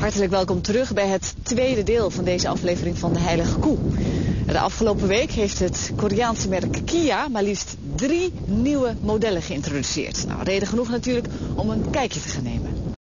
Hartelijk welkom terug bij het tweede deel van deze aflevering van De Heilige Koe. De afgelopen week heeft het Koreaanse merk Kia maar liefst 3 nieuwe modellen geïntroduceerd. Nou, reden genoeg natuurlijk om een kijkje te gaan nemen.